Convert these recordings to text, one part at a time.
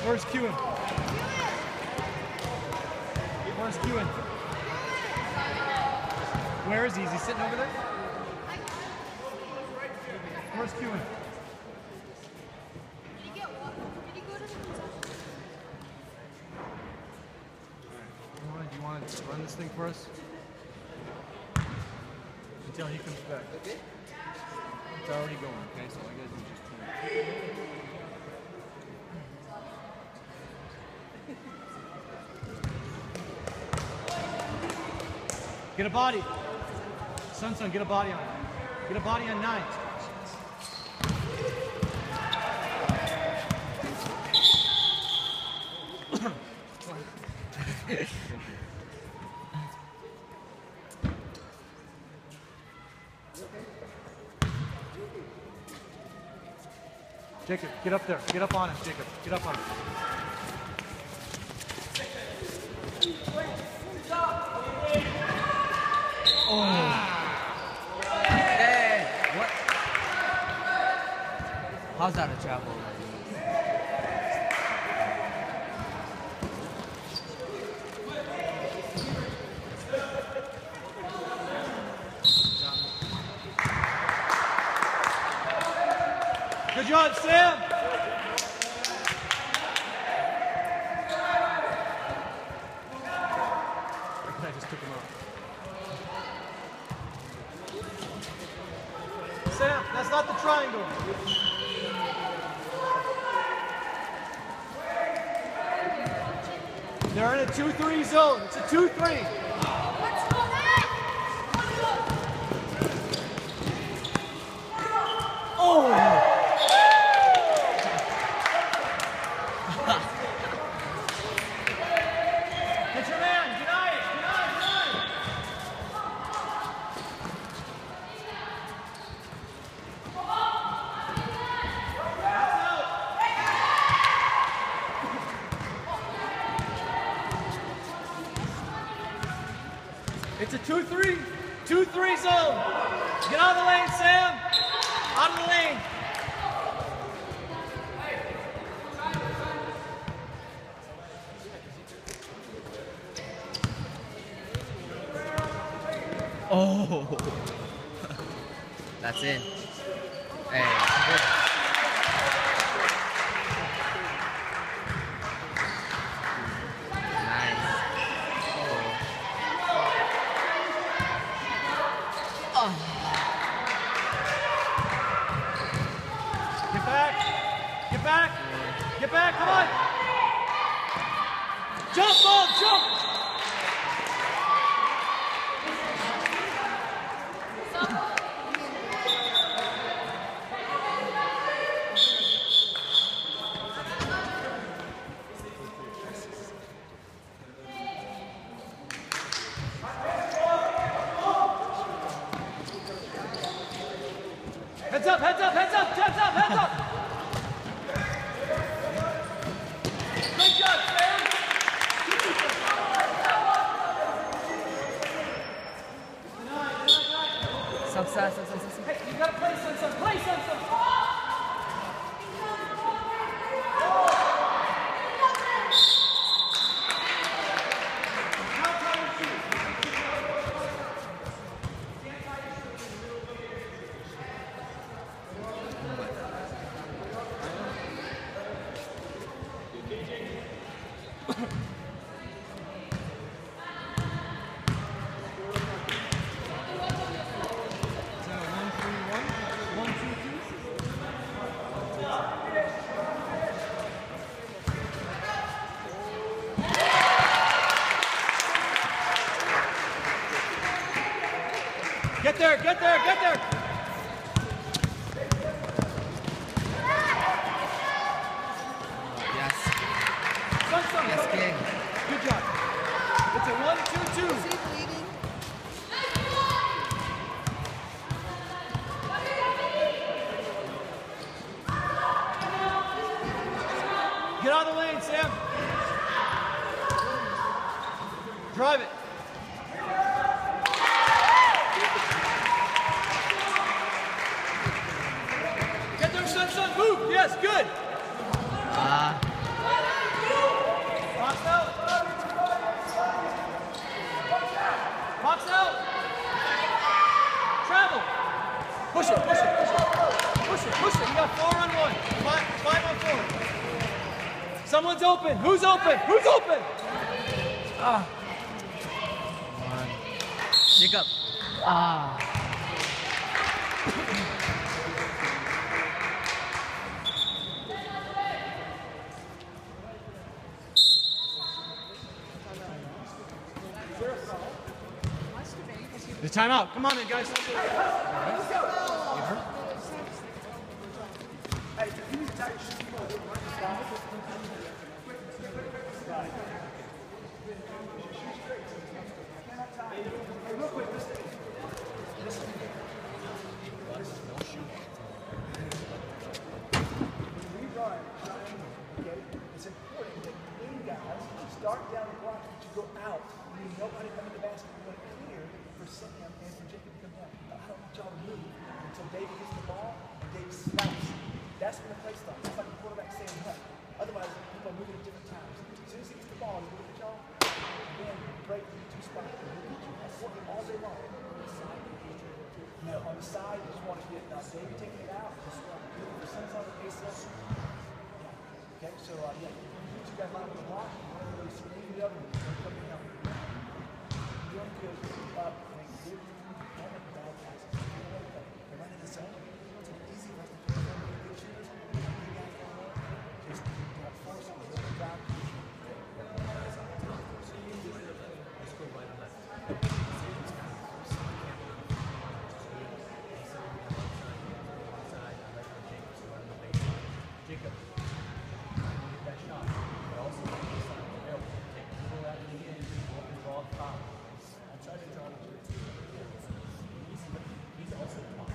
Where's Kewen? Where's Kewen? Where is he? Is he sitting over there? Where's Kewen? Did he go to the concession? Do you want to run this thing for us? Until he comes back. It's already going, okay? So all I gotta do is just turn. Get a body. Sun, get a body on it. Get a body on 9. Jacob, get up there. Get up on him, Jacob. Get up on him. Oh. Hey, what? How's that a travel? Good job, Sam. I just took him out. Sam, that's not the triangle. They're in a 2-3 zone. It's a 2-3. Oh! Get your man. Deny it. Deny it. It's a 2-3. 2-3 zone. Get out of the lane, Sam. Out of the lane. Oh, that's in. Hey, good. Nice. Oh. Get back. Get back. Get back. Come on. Jump, ball, jump. Heads up, heads up, heads up, heads up, heads up! Great job, Sam! Some. Hey, you gotta play some, play some! Get there, get there, get there! Yes. Sun. Yes, King. Good job. It's a 1-2-2. Is he bleeding? Get out of the lane, Sam. Drive it. Get there, Sun. Move. Yes, good. Box out. Box out. Travel. Push it, push it, push it. Push it, push it. You got 4 on 1. 5 on 4. Someone's open. Who's open? Who's open? Ah. Jacob. Ah. The timeout. Come on in, guys. It's important that you guys start down the block, but you go out. You need nobody coming to the basket. You want to clear for Sam and for Jacob to come down. But I don't want y'all to move until David gets the ball and David snaps. That's when the play starts. It's like the quarterback saying what. Otherwise, people are moving at different times. As soon as he gets the ball, he's looking at y'all, and then break the 2 spots. That's working all day long. No, on the side, you just want to get David taking it out. Just looking for some sort of ACL. Okay, so yeah, you 2 guys line up the block, you screen the other one, you're coming out. You want to go up, make good, don't make bad passes. They're running the zone. It's an easy for us to play some good shooters. You guys don't know. Just force it with the drop. Let's go right on that. Jacob. That shot, but also take the middle out of the end and draw the foul. I tried to draw the two. He's also top.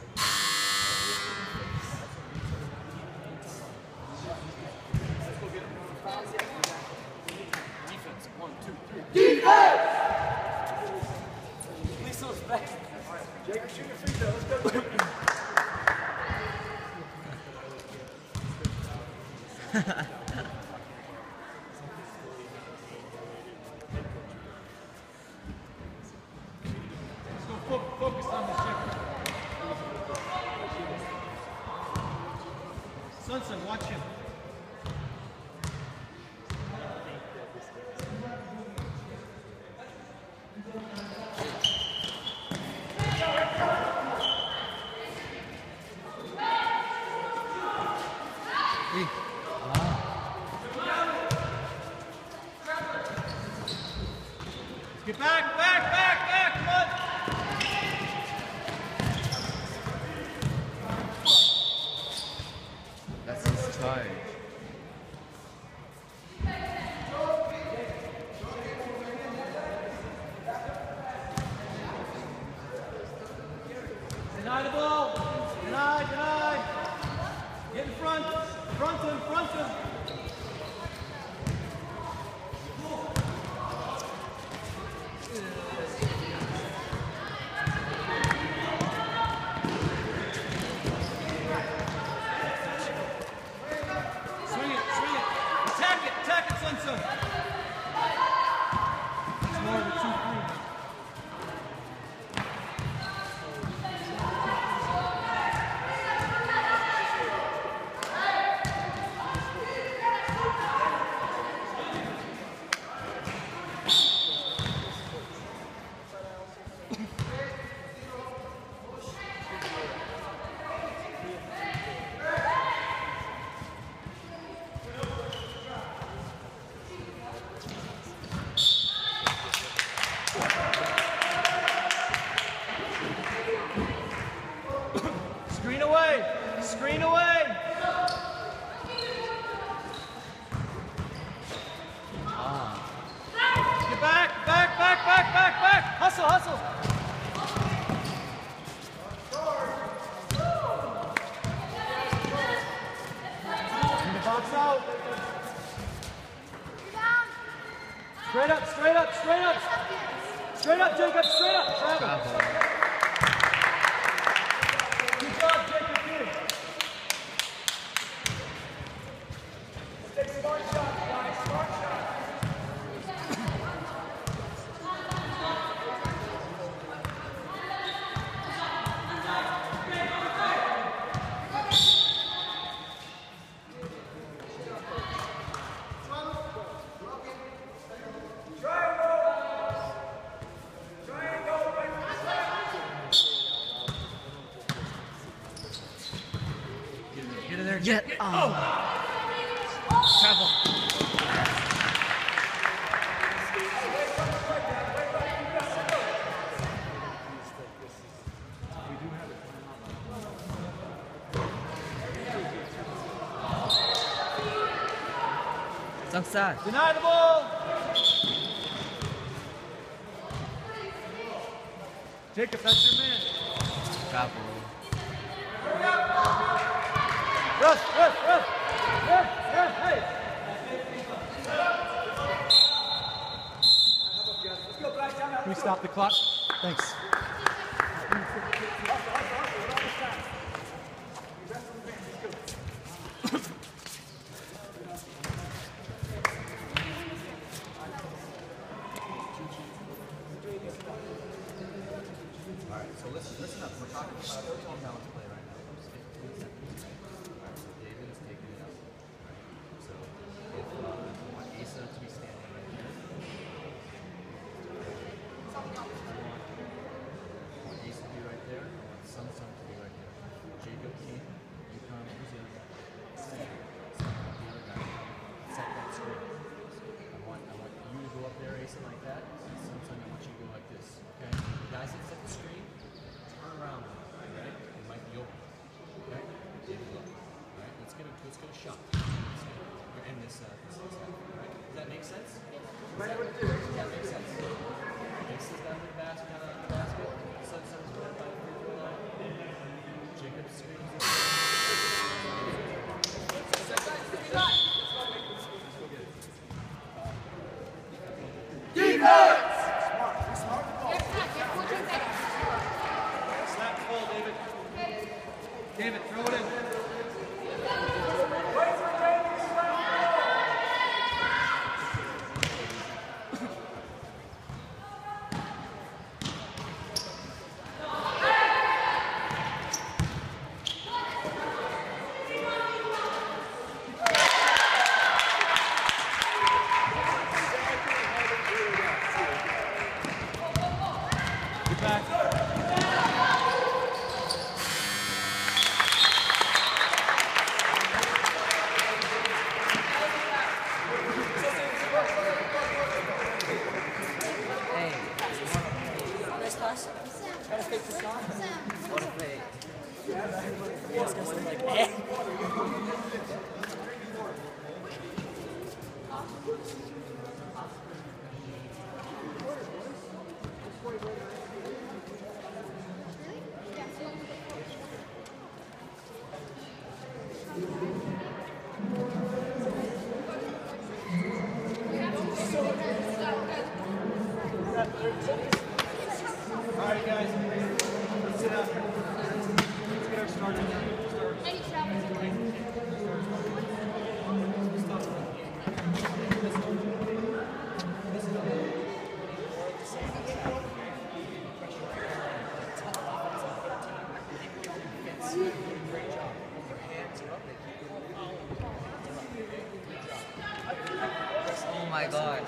Let's go get him. Defense. 1, 2, 3. Defense! Please those back. Jacob, shoot your free throw. Let's go. Focus on this checker. Sunson, watch him. Get back, back, back, back, come on! That's his charge. Deny the ball! Deny! Get in front! Front him! Swing it! Attack it, Sunson! It's more of a 2-3. Screen away! Get back! Hustle! In the box out. Straight up, Jacob, Travel. Good job, Jacob, here. Take some more Yet. Travel. It's outside. Deny the ball. Jacob, that's your man. Travel. Ref, hey. Can we stop the clock? Thanks. So listen up. We're talking about total balance play right now. Just 15 seconds. Alright, so David is taking it up. Right? So if I want Asa to be standing right here. I want Asa to be right there. I want Sun to be right there. Jacob King, you come, who's the other guy? Sam, the other guy. Set that screen. I want you to go up there, Asa, like that. And Sun, I want you to go like this. Okay? The guys that set the screen, turn around, right? It might be open. Okay? David, look. Alright, let's get a shot. We're in this half, right? Does that make sense? That makes sense. Aces down to the basket, Sun's right by the free throw line. Jacob screens. Defense! Snap the ball, David. David, throw it in. Get back. Hey, Nice pass. what a fake. All right, guys. Let's sit up. Let's get our start in there. Oh my gosh.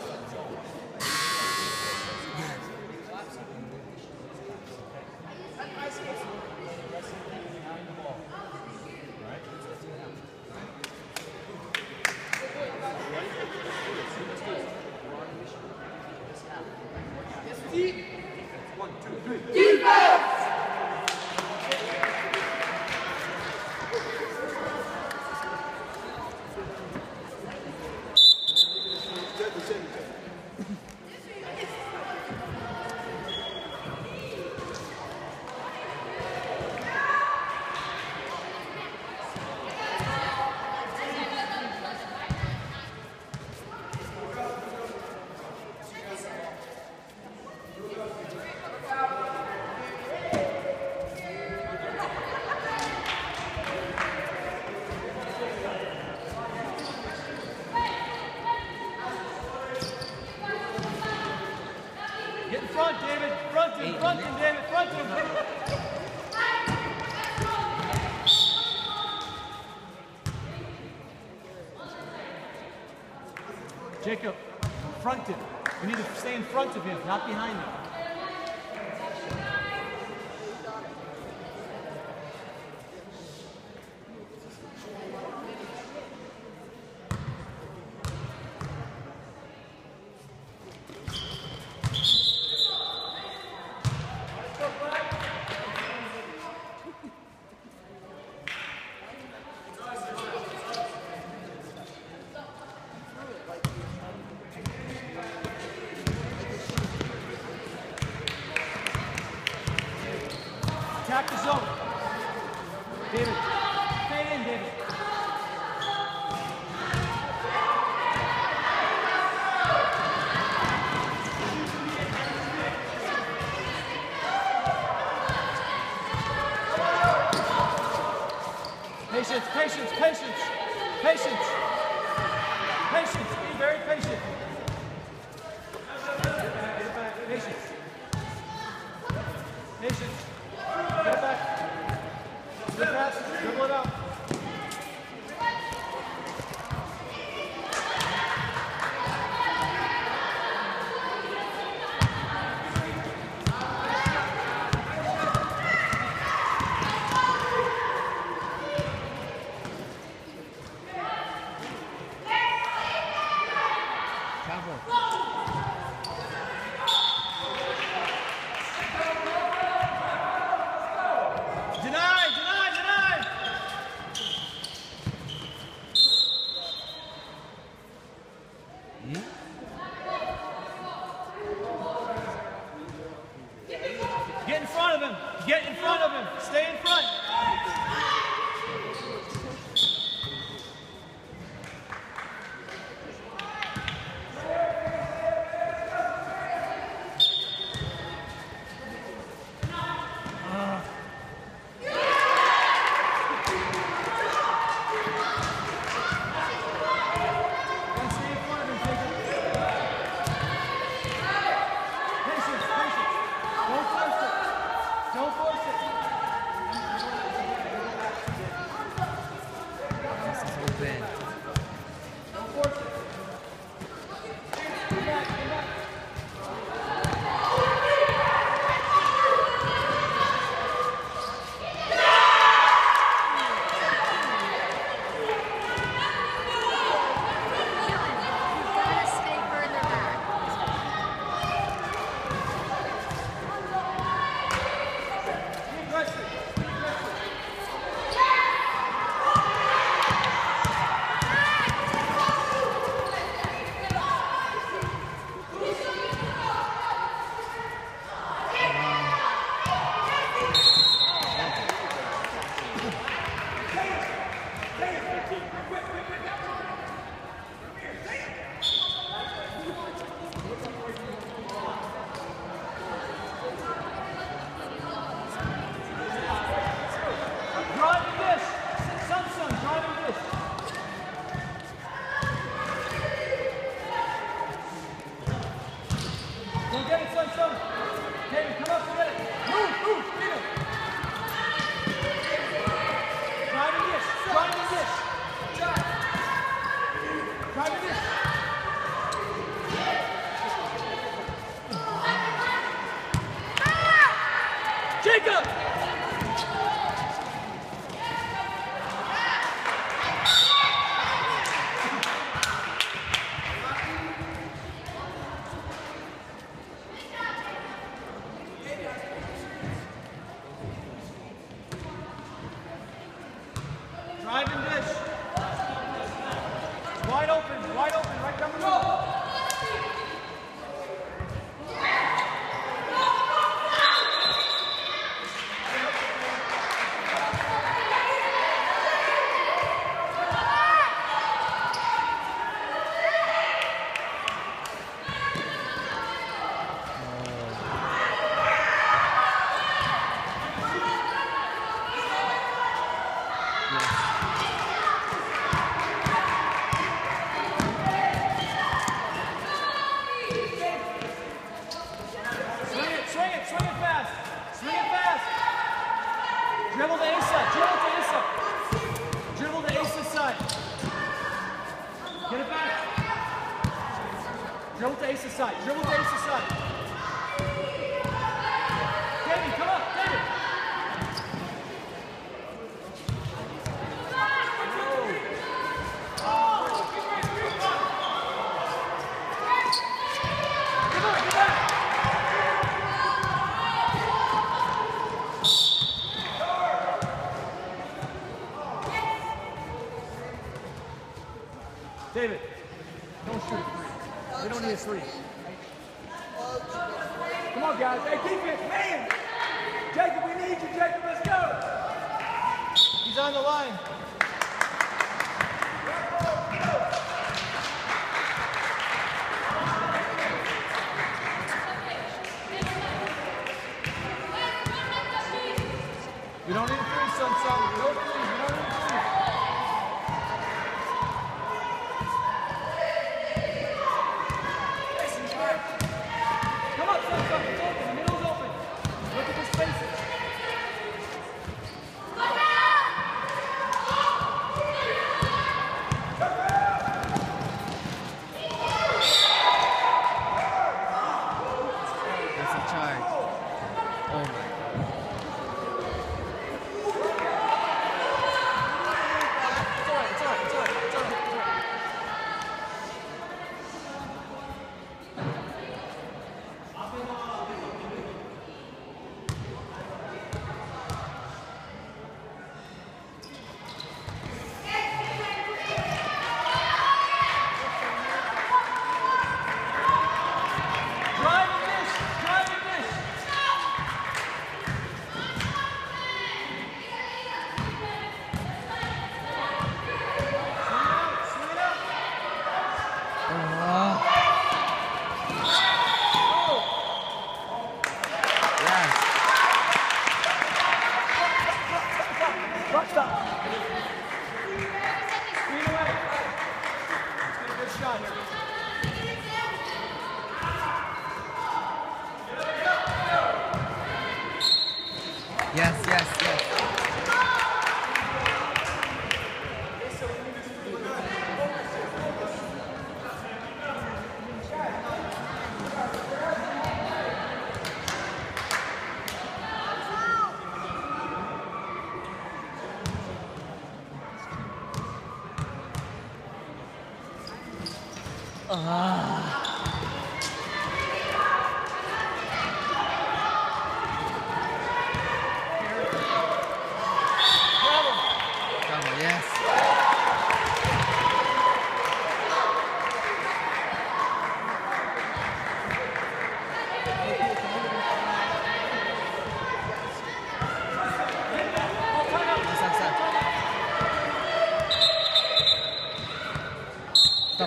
Get in front, David. Front him, David. Front him. Jacob, front him. We need to stay in front of him, not behind him. patience, patience, patience. Patience, be very patient. Patience. Patience. Get it back. Good pass, dribble it out. Get in front of him. Get in front of him. Stay in front. Jacob! Drive and dish. Wide open, right down the middle. Dribble to Asa, dribble to Asa. Dribble to Asa's side. Get it back. Dribble to Asa's side, dribble to Asa's side. David, come up, David. Come on, get back. David, don't shoot a three. We don't need a three. Come on, guys. Hey, defense, man! Jacob, we need you, Jacob. Let's go! He's on the line. We don't need a three, son. No threes. We don't need a three. Come on, yes. Stop.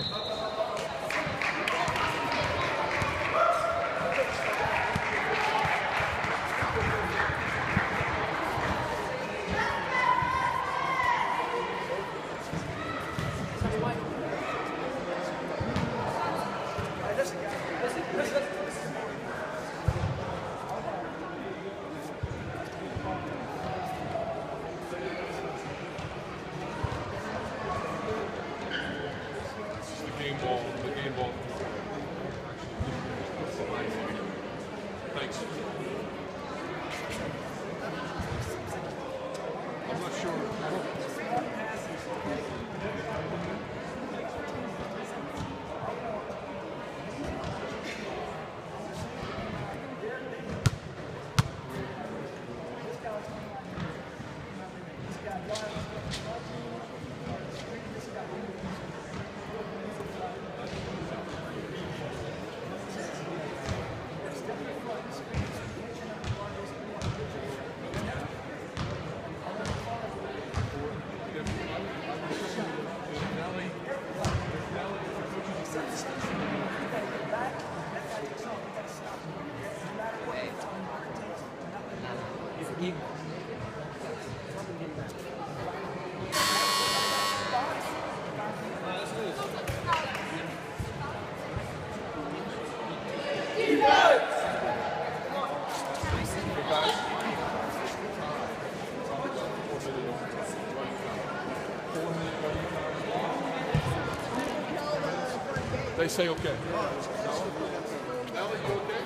The game ball. Thanks. I'm not sure. They say okay. No? Ellie, you okay?